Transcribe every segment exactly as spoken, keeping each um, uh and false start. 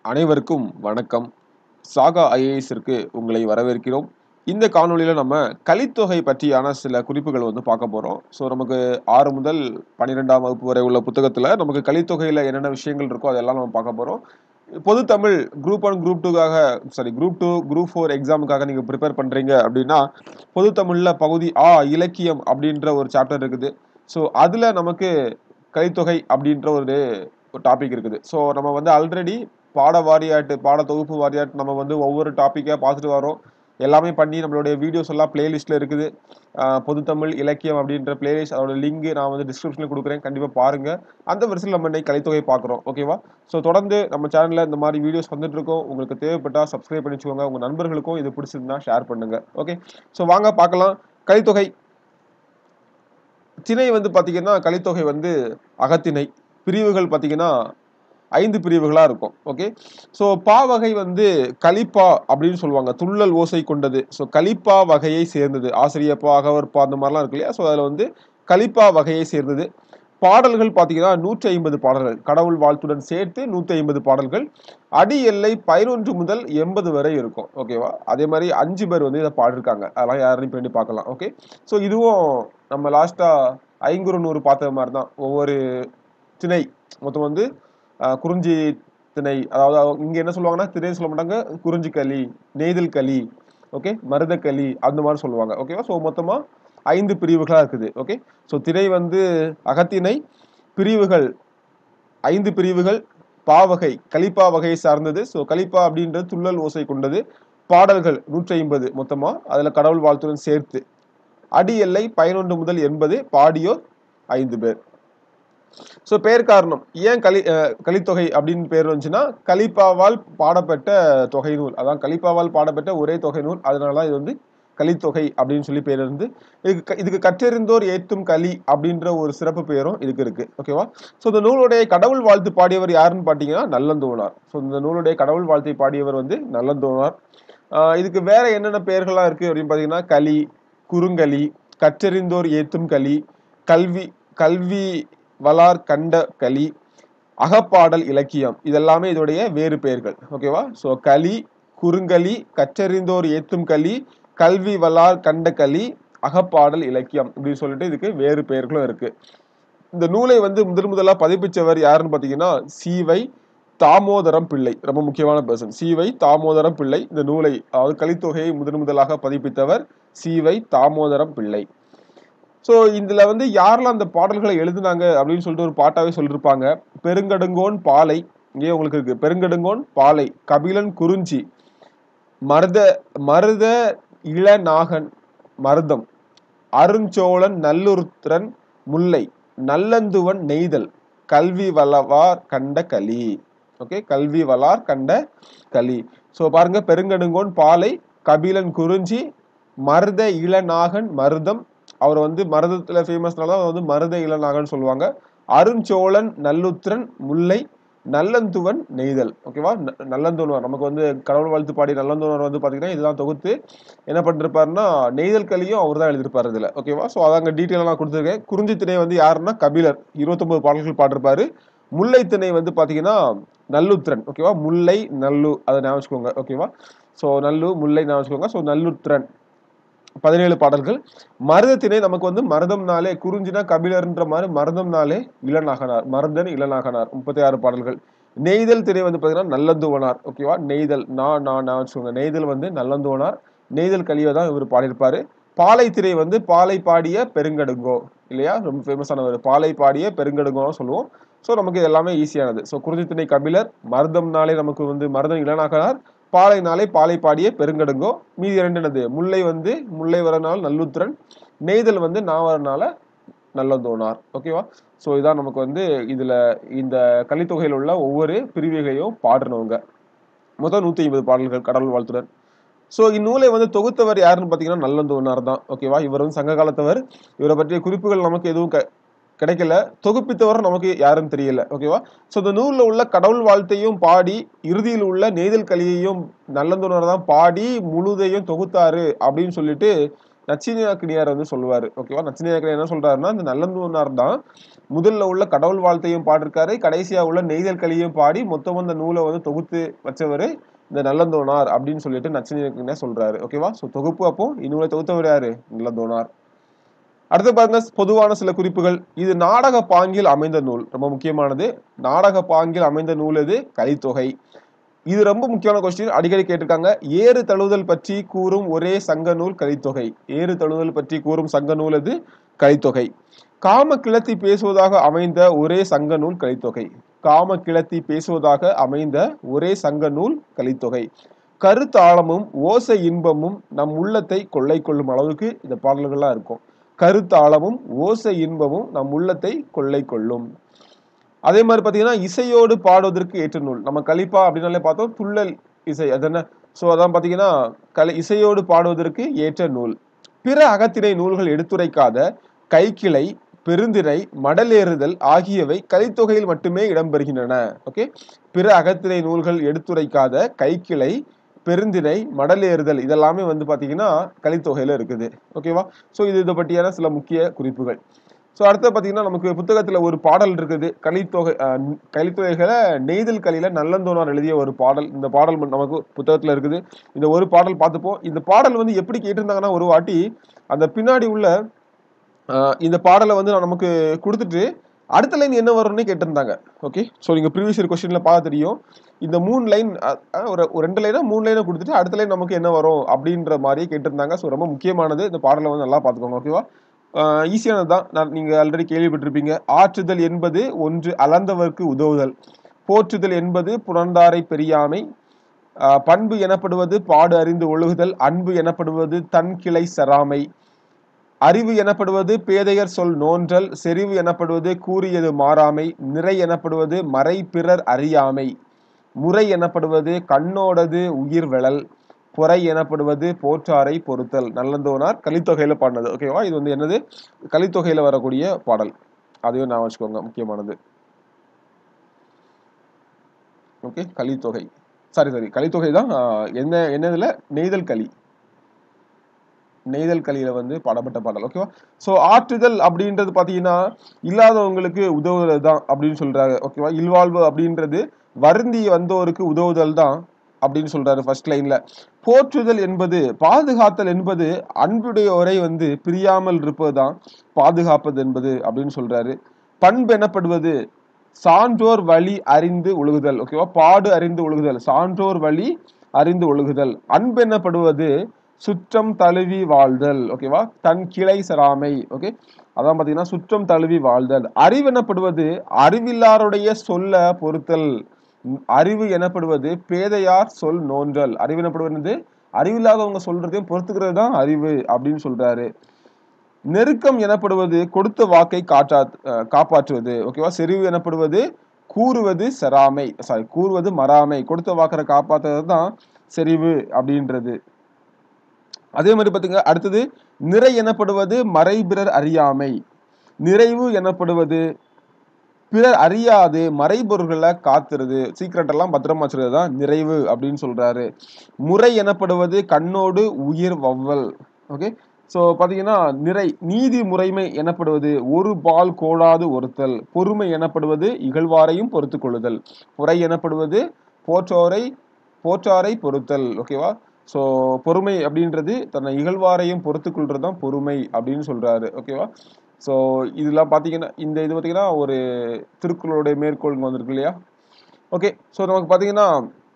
அனைவருக்கும் வணக்கம். சாகா ஐஏஎஸ்ற்கு உங்களை வரவேற்கிறோம். இந்த காணொளியில நம்ம கலித்தொகை பற்றியான சில குறிப்புகள் வந்து பார்க்க போறோம். ஸோ நமக்கு ஆறு முதல் பன்னிரெண்டாம் வகுப்பு வரை உள்ள புத்தகத்துல நமக்கு கலித்தொகையில என்னென்ன விஷயங்கள் இருக்கோ அதெல்லாம் நம்ம பார்க்க போறோம். பொது தமிழ் குரூப் ஒன் குரூப் டூக்காக sorry group two group four எக்ஸாமுக்காக நீங்க ப்ரிப்பேர் பண்றீங்க அப்படின்னா பொது தமிழ்ல பகுதி ஆ இலக்கியம் அப்படின்ற ஒரு சாப்டர் இருக்குது. ஸோ அதுல நமக்கு கலித்தொகை அப்படின்ற ஒரு டாபிக் இருக்குது. ஸோ நம்ம வந்து ஆல்ரெடி பாட வாரியாட்டு பாட தொகுப்பு வாரியாட்டு நம்ம வந்து ஒவ்வொரு டாப்பிக்காக பார்த்துட்டு வரோம். எல்லாமே பண்ணி நம்மளுடைய வீடியோஸ் எல்லாம் பிளேலிஸ்ட்டில் இருக்குது. பொதுத்தமிழ் இலக்கியம் அப்படின்ற பிளேலிஸ்ட் அதோட லிங்க் நான் வந்து டிஸ்கிரிப்ஷனில் கொடுக்குறேன். கண்டிப்பாக பாருங்கள். அந்த வரிசையில் நம்ம இன்னைக்கு கலித்தொகை பார்க்குறோம். ஓகேவா? ஸோ தொடர்ந்து நம்ம சேனலில் இந்த மாதிரி வீடியோஸ் வந்துட்டு இருக்கோம். உங்களுக்கு தேவைப்பட்டால் சப்ஸ்கிரைப் பண்ணி வச்சுக்கோங்க. உங்கள் நண்பர்களுக்கும் இது பிடிச்சிருந்தா ஷேர் பண்ணுங்க. ஓகே, ஸோ வாங்க பார்க்கலாம். கலித்தொகை திணை வந்து பார்த்தீங்கன்னா கலித்தொகை வந்து அகத்திணை. பிரிவுகள் பார்த்தீங்கன்னா ஐந்து பிரிவுகளாக இருக்கும். ஓகே, ஸோ பா வகை வந்து கலிப்பா அப்படின்னு சொல்லுவாங்க. துள்ளல் ஓசை கொண்டது. ஸோ கலிப்பா வகையை சேர்ந்தது. ஆசிரியப்பா அகவற்பா அந்த மாதிரிலாம் இருக்கு இல்லையா? ஸோ அதில் வந்து கலிப்பா வகையை சேர்ந்தது. பாடல்கள் பார்த்தீங்கன்னா நூற்றி ஐம்பது பாடல்கள், கடவுள் வாழ்த்துடன் சேர்த்து நூற்றி ஐம்பது பாடல்கள். அடி எல்லை பதினொன்று முதல் எண்பது வரை இருக்கும். ஓகேவா? அதே மாதிரி அஞ்சு பேர் வந்து இதை பாடிருக்காங்க. அதெல்லாம் யாரையும் பண்ணி பார்க்கலாம். ஓகே, ஸோ இதுவும் நம்ம லாஸ்டா ஐங்குறு நூறு பார்த்த மாதிரி தான். ஒவ்வொரு திணை மொத்தம் வந்து குறிஞ்சி திணை, அதாவது இங்க என்ன சொல்லுவாங்கன்னா திணை சொல்ல மாட்டாங்க, குறிஞ்சி களி, நெய்தல் களி, ஓகே, மருதக்களி அந்த மாதிரி சொல்லுவாங்க. ஓகேவா? ஸோ மொத்தமா ஐந்து பிரிவுகளா இருக்குது. ஓகே, ஸோ திணை வந்து அகத்திணை. பிரிவுகள் ஐந்து பிரிவுகள். பாவகை கலிப்பா வகையை சார்ந்தது. ஸோ கலிப்பா அப்படின்றது துள்ளல் ஓசை கொண்டது. பாடல்கள் நூற்றி ஐம்பது மொத்தமா, அதுல கடவுள் வாழ்த்துடன் சேர்த்து. அடி எல்லை பதினொன்று முதல் எண்பது, பாடியோர் ஐந்து பேர். ஸோ பேர் காரணம் ஏன் கலி கலித்தொகை அப்படின்னு பேர் வந்துச்சுன்னா கலிப்பாவால் பாடப்பட்ட தொகை நூல். அதான் கலிப்பாவால் பாடப்பட்ட ஒரே தொகை நூல். அதனாலதான் இது வந்து கலித்தொகை அப்படின்னு சொல்லி பேர் இருந்து இதுக்கு இதுக்கு கற்றறிந்தோர் ஏத்தும் களி அப்படின்ற ஒரு சிறப்பு பெயரும் இதுக்கு இருக்கு. ஓகேவா? ஸோ இந்த நூலுடைய கடவுள் வாழ்த்து பாடியவர் யாருன்னு பாத்தீங்கன்னா நல்லந்தோனார். ஸோ இந்த நூலுடைய கடவுள் வாழ்த்தை பாடியவர் வந்து நல்லந்தோனார். ஆஹ் இதுக்கு வேற என்னென்ன பெயர்கள்லாம் இருக்கு அப்படின்னு பாத்தீங்கன்னா களி, குறுங்களி, கற்றறிந்தோர் ஏத்தும் களி, கல்வி கல்வி வளார் கண்ட களி, அகப்பாடல் இலக்கியம், இதெல்லாமே இதோடைய வேறு பெயர்கள். ஓகேவா? ஸோ களி, குறுங்களி, கற்றறிந்தோர் ஏத்தும் களி, கல்வி வளார் கண்ட களி, அகப்பாடல் இலக்கியம் அப்படின்னு சொல்லிட்டு இதுக்கு வேறு பெயர்களும் இருக்கு. இந்த நூலை வந்து முதல் முதலா பதிப்பிச்சவர் யாருன்னு பாத்தீங்கன்னா சீவை தாமோதரம் பிள்ளை. ரொம்ப முக்கியமான பர்சன் சீவை தாமோதரம் பிள்ளை. இந்த நூலை அதாவது கலித்தொகையை முதன் முதலாக பதிப்பித்தவர் சீவை தாமோதரம் பிள்ளை. ஸோ இதுல வந்து யாரெல்லாம் அந்த பாடல்களை எழுதுனாங்க அப்படின்னு சொல்லிட்டு ஒரு பாட்டாவே சொல்லியிருப்பாங்க. பெருங்கடுங்கோன் பாலை, இங்கே உங்களுக்கு இருக்கு. பெருங்கடுங்கோன் பாலை, கபிலன் குறிஞ்சி, மருத மருத இளநாகன் மருதம், அருஞ்சோழன் நல்லுருத்திரன் முல்லை, நல்லந்துவன் நெய்தல், கல்வி வளவார் கண்ட களி. ஓகே, கல்வி வளார் கண்ட களி. ஸோ பாருங்க, பெருங்கடுங்கோன் பாலை, கபிலன் குறிஞ்சி, மருத இளநாகன் மருதம், அவர் வந்து மருதத்துல ஃபேமஸ்னால வந்து மருத இளநாகன் சொல்லுவாங்க. அருஞ்சோழன் நல்லுத்திரன் முல்லை, நல்லந்துவன் நெய்தல். ஓகேவா? நல்லந்துவனார் நமக்கு வந்து கடவுள் வாழ்த்து பாடி நல்லந்துவனார் வந்து பாத்தீங்கன்னா இதெல்லாம் தொகுத்து என்ன பண்ணிருப்பாருன்னா நெய்தல் களியும் அவர் தான் எழுதிருப்பாரு இதுல. ஓகேவா? ஸோ அதாங்க டீட்டெயில் நான் கொடுத்துருக்கேன். குறிஞ்சி திணை வந்து யாருன்னா கபிலர், இருபத்தொன்பது பாடல்கள் பாடிருப்பாரு. முல்லை திணை வந்து பாத்தீங்கன்னா நல்லுத்திரன். ஓகேவா? முல்லை நல்லு அதை ஞாபகம் வச்சுக்கோங்க. ஓகேவா? ஸோ நல்லு முல்லை ஞாபகம் வச்சுக்கோங்க. ஸோ நல்லுத்திரன் பதினேழு பாடல்கள். மருதத்திணை நமக்கு வந்து மருதம்னாலே குறிஞ்சினா கபிலர்ன்ற மாதிரி மருதம்னாலே இளநாகனார், மருதன் இளநாகனார், முப்பத்தி ஆறு பாடல்கள். நெய்தல் திணை வந்து பாத்தீங்கன்னா நல்லந்துவனார். ஓகேவா? நெய்தல் நான் நான் நான் வச்சுக்கோங்க. நெய்தல் வந்து நல்லந்துவனார். நெய்தல் கலியை தான் இவர் பாடியிருப்பாரு. பாலை திணை வந்து பாலை பாடிய பெருங்கடுங்கோ இல்லையா? ரொம்ப ஃபேமஸானவர். பாலை பாடிய பெருங்கடுங்கோ சொல்லுவோம். ஸோ நமக்கு இது எல்லாமே ஈஸியானது. ஸோ குறிஞ்சி திணை கபிலர், மருதம்னாலே நமக்கு வந்து மருதன் இளநாகனார், பாலை நாளை பாலை பாடிய பெருங்கடுங்கோ, மீதி இரண்டு என்னது முல்லை வந்து முல்லை வரனால நல்லுத்திரன், நெய்தல் வந்து நான் வரனால நல்லந்தோனார். ஓகேவா? ஸோ இதான் நமக்கு வந்து இதுல இந்த கலித்தொகையில் உள்ள ஒவ்வொரு பிரிவுகையும் பாடுறவங்க. மொத்தம் நூத்தி ஐம்பது பாடல்கள் கடவுள் வாழ்த்துடன். ஸோ இந்நூலை வந்து தொகுத்தவர் யாருன்னு பாத்தீங்கன்னா நல்லந்தோனார் தான். ஓகேவா? இவர் வந்து சங்க காலத்தவர். இவரை பற்றிய குறிப்புகள் நமக்கு எதுவும் கிடைக்கல. தொகுப்பித்தவர் நமக்கு யாருன்னு தெரியல. ஓகேவா? ஸோ இந்த நூல்ல உள்ள கடவுள் வாழ்த்தையும் பாடி இறுதியில் உள்ள நெய்தல் களியையும் நல்லந்தோனார் தான் பாடி முழுதையும் தொகுத்தாரு அப்படின்னு சொல்லிட்டு நச்சினார்க்கினியார் வந்து சொல்லுவாரு. ஓகேவா? நச்சினார்க்கினியார் என்ன சொல்றாருன்னா, இந்த நல்லந்தூனார் தான் முதல்ல உள்ள கடவுள் வாழ்த்தையும் பாடிருக்காரு, கடைசியா உள்ள நெய்தல் கலியையும் பாடி மொத்தமா இந்த நூலை வந்து தொகுத்து வச்சவரு இந்த நல்லந்தோனார் அப்படின்னு சொல்லிட்டு நச்சினார்க்கினியார் சொல்றாரு. ஓகேவா? சோ தொகுப்பு அப்போ இந்நூலை தொகுத்தவர் யாரு? நல்லந்தோனார். அடுத்து பாருங்க, பொதுவான சில குறிப்புகள். இது நாடக பாங்கில் அமைந்த நூல். ரொம்ப முக்கியமானது. நாடக பாங்கில் அமைந்த நூல் எது? கலித்தொகை. இது ரொம்ப முக்கியமான கொஸ்டின், அடிக்கடி கேட்டிருக்காங்க. ஏறு தழுவுதல் பற்றி கூறும் ஒரே சங்க நூல் கலித்தொகை. ஏறு தழுவுதல் பற்றி கூறும் சங்க நூல் எது? கலித்தொகை. காம கிளத்தி பேசுவதாக அமைந்த ஒரே சங்க நூல் கலித்தொகை. காம கிளத்தி பேசுவதாக அமைந்த ஒரே சங்க நூல் கலித்தொகை. கருத்தாழமும் ஓசை இன்பமும் நம் உள்ளத்தை கொள்ளை கொள்ளும் அளவுக்கு இந்த பாடல்கள்லாம் இருக்கும். கருத்தாழமும் ஓசை இன்பமும் நம் உள்ளத்தை கொள்ளை கொள்ளும். அதே மாதிரி பாத்தீங்கன்னா, இசையோடு பாடுவதற்கு ஏற்ற நூல். நம்ம கலிப்பா அப்படின்னாலே பார்த்தோம், துள்ளல் இசை அது என்ன. சோ அதான் பாத்தீங்கன்னா, கலை இசையோடு பாடுவதற்கு ஏற்ற நூல். பிற அகத்திணை நூல்கள் எடுத்துரைக்காத கைக்கிளை, பெருந்திணை, மடலேறுதல் ஆகியவை கலித்தொகையில் மட்டுமே இடம்பெறுகின்றன. ஓகே, பிற அகத்திணை நூல்கள் எடுத்துரைக்காத கைக்கிளை, பெருந்திணை, மடலேறுதல் இதெல்லாமே வந்து பாத்தீங்கன்னா கலித்தொகையில இருக்குது. ஓகேவா? சோ இது இதை பற்றியான சில முக்கிய குறிப்புகள். ஸோ அடுத்து பார்த்தீங்கன்னா, நமக்கு புத்தகத்தில் ஒரு பாடல் இருக்குது. கலித்தொகை கலித்தொகைகளை நெய்தல் கலியில நல்லந்தோனார் எழுதிய ஒரு பாடல். இந்த பாடல் நமக்கு புத்தகத்தில் இருக்குது. இந்த ஒரு பாடல் பார்த்துப்போம். இந்த பாடல் வந்து எப்படி கேட்டிருந்தாங்கன்னா, ஒரு வாட்டி அந்த பின்னாடி உள்ள இந்த பாடலை வந்து நமக்கு கொடுத்துட்டு அடுத்த லைன் என்ன வரும்னு கேட்டிருந்தாங்க. ஓகே, ஸோ நீங்கள் ப்ரீவியஸ் இயர் கொஸ்டின்ல பார்க்க தெரியும். இந்த மூணு லைன் ஒரு ரெண்டு லைனா மூணு லைனை கொடுத்துட்டு அடுத்த லைன் நமக்கு என்ன வரும் அப்படின்ற மாதிரியே கேட்டிருந்தாங்க. ஸோ ரொம்ப முக்கியமானது. இந்த பாடலை வந்து நல்லா பார்த்துக்கோங்க. ஓகேவா? ஈஸியானது தான். நான் நீங்க ஆல்ரெடி கேள்விப்பட்டிருப்பீங்க. ஆற்றுதல் என்பது ஒன்று அளந்தவர்க்கு உதவுதல், போற்றுதல் என்பது புணர்ந்தாரை பெரியாமை, பண்பு எனப்படுவது பாடு அறிந்து ஒழுகுதல், அன்பு எனப்படுவது தன் கிளை சராமை, அறிவு எனப்படுவது பேதையர் சொல் நோன்றல், செறிவு எனப்படுவது கூறியது மாறாமை, நிறை எனப்படுவது மறை பிறர் அறியாமை, முறை எனப்படுவது கண்ணோடது உயிர் வெளல், பொறை எனப்படுவது போற்றாரை பொறுத்தல். நல்லந்தோனார் கலித்தொகையில பாடினது. ஓகேவா? இது வந்து என்னது? கலித்தொகையில வரக்கூடிய பாடல். அதையும் நான் வச்சுக்கோங்க, முக்கியமானது. ஓகே, கலித்தொகை சாரி சாரி கலித்தொகை தான். என்ன என்னதுல நெய்தல் களி, நெய்தல் கலியில வந்து பாடப்பட்ட பாடல். ஓகேவா? சோ ஆற்றுதல் அப்படின்றது பாத்தீங்கன்னா இல்லாதவங்களுக்கு உதவுதல் தான் அப்படின்னு சொல்றாங்க. ஓகேவா? இல்வாழ்வு அப்படின்றது வருந்தி வந்தோருக்கு உதவுதல் தான் அப்படின்னு சொல்றாரு ஃபர்ஸ்ட் லைன்ல. போற்றுதல் என்பது பாதுகாத்தல் என்பது அன்புடையோரை வந்து பிரியாமல் இருப்பதுதான் பாதுகாப்பது என்பது அப்படின்னு சொல்றாரு. பண்பு எனப்படுவது சான்றோர் வழி அறிந்து ஒழுகுதல். ஓகேவா? பாடு அறிந்து ஒழுகுதல், சான்றோர் வழி அறிந்து ஒழுகுதல். அன்பு எனப்படுவது சுற்றம் தழுவி வாழ்தல். ஓகேவா? தன் கிளை சராமை. ஓகே, அதான் பாத்தீங்கன்னா சுற்றம் தழுவி வாழ்தல். அறிவு எனப்படுவது அறிவில்லாருடைய சொல்ல பொறுத்தல். அறிவு எனப்படுவது பேதையார் சொல் நோன்றல். அறிவு எனப்படுவது அறிவில்லாதவங்க சொல்றதையும் பொறுத்துக்கிறது தான் அறிவு அப்படின்னு சொல்றாரு. நெருக்கம் எனப்படுவது கொடுத்த வாக்கை காற்றா காப்பாற்றுவது. ஓகேவா? செறிவு எனப்படுவது கூறுவது செராமை, சாரி கூறுவது மறாமை. கொடுத்த வாக்கரை காப்பாற்றுறது தான் செறிவு அப்படின்றது. அதே மாதிரி பாத்தீங்க, அடுத்தது நிறை எனப்படுவது மறை பிறர் அறியாமை. நிறைவு எனப்படுவது பிறர் அறியாது மறைபொருள்களை காத்துறது, சீக்கிரட் எல்லாம் பத்திரமா வச்சுக்கிறது தான் நிறைவு அப்படின்னு சொல்றாரு. முறை எனப்படுவது கண்ணோடு உயிர் வவ்வல். ஓகே, சோ பாத்தீங்கன்னா நிறை நீதி முறைமை எனப்படுவது ஒரு பால் கோடாது ஒருத்தல். பொறுமை எனப்படுவது இகழ்வாரையும் பொறுத்து கொள்ளுதல். பொறை எனப்படுவது போற்றோரை போற்றாரை பொறுத்தல். ஓகேவா? சோ பொறுமை அப்படின்றது தன்னை இகழ்வாரையும் பொறுத்து கொள்றதுதான் பொறுமை அப்படின்னு சொல்றாரு. ஓகேவா? ஸோ இதெல்லாம் பார்த்தீங்கன்னா இந்த இது பார்த்தீங்கன்னா ஒரு திருக்குறளுடைய மேற்கோள் வந்திருக்கு இல்லையா? ஓகே, ஸோ நமக்கு பார்த்தீங்கன்னா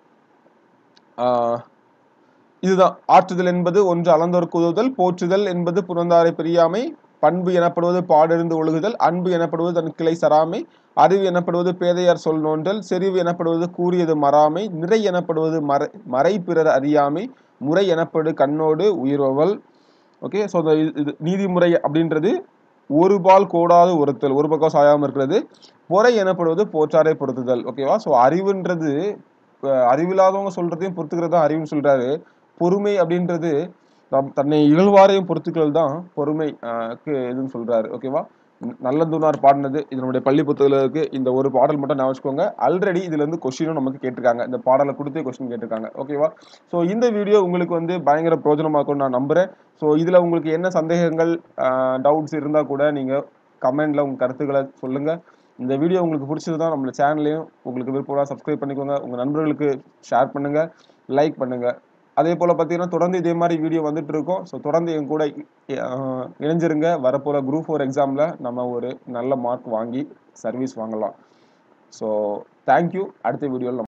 இதுதான் ஆற்றுதல் என்பது ஒன்று அளந்தோருக்கு உதவுதல், போற்றுதல் என்பது புறந்தாரை பெரியாமை, பண்பு எனப்படுவது பாடறிந்து ஒழுகுதல், அன்பு எனப்படுவது தன் கிளை சராமை, அறிவு எனப்படுவது பேதையார் சொல் நோன்றல், செறிவு எனப்படுவது கூறியது மறாமை, நிறை எனப்படுவது மறை மறை பிறர் அறியாமை, முறை எனப்படு கண்ணோடு உயிர்வவல். ஓகே, ஸோ இது நீதிமுறை அப்படின்றது ஒரு பால் கோடாது ஒருத்தல், ஒரு பக்கம் சாயாம இருக்கிறது. பொறை எனப்படுவது போற்றாரை பொறுத்துதல். ஓகேவா? ஸோ அறிவுன்றது அறிவில்லாதவங்க சொல்றதையும் பொறுத்துக்கிறது தான் அறிவுன்னு சொல்றாரு. பொறுமை அப்படின்றது தன்னை இகழ்வாரையும் பொறுத்துக்கள் தான் பொறுமை எதுன்னு சொல்றாரு. ஓகேவா? நல்லந்துனார் பாடினது இதனுடைய பள்ளி புத்தகத்துல இருக்கு. இந்த ஒரு பாடல் மட்டும் ஞாபகம் வச்சுக்கோங்க. ஆல்ரெடி இதுல இருந்து கொஸ்டினும் நமக்கு கேட்டிருக்காங்க. இந்த பாடலை கொடுத்தே கொஸ்டின் கேட்டிருக்காங்க. ஓகேவா? ஸோ இந்த வீடியோ உங்களுக்கு வந்து பயங்கர பிரயோஜனமா இருக்கும்னு நான் நம்புறேன். ஸோ இதுல உங்களுக்கு என்ன சந்தேகங்கள், டவுட்ஸ் இருந்தா கூட நீங்க கமெண்ட்ல உங்க கருத்துக்களை சொல்லுங்க. இந்த வீடியோ உங்களுக்கு பிடிச்சதுதான் நம்ம சேனலையும் உங்களுக்கு விருப்பம் சப்ஸ்கிரைப் பண்ணிக்கோங்க. உங்க நண்பர்களுக்கு ஷேர் பண்ணுங்க, லைக் பண்ணுங்க. அதே போல பார்த்தீங்கன்னா தொடர்ந்து இதே மாதிரி வீடியோ வந்துட்டு இருக்கோம். ஸோ தொடர்ந்து என் கூட இணைஞ்சிருங்க. வரப்போற குரூப் ஃபோர் எக்ஸாம்ல நம்ம ஒரு நல்ல மார்க் வாங்கி சர்வீஸ் வாங்கலாம். So thank you. அடுத்த வீடியோவில்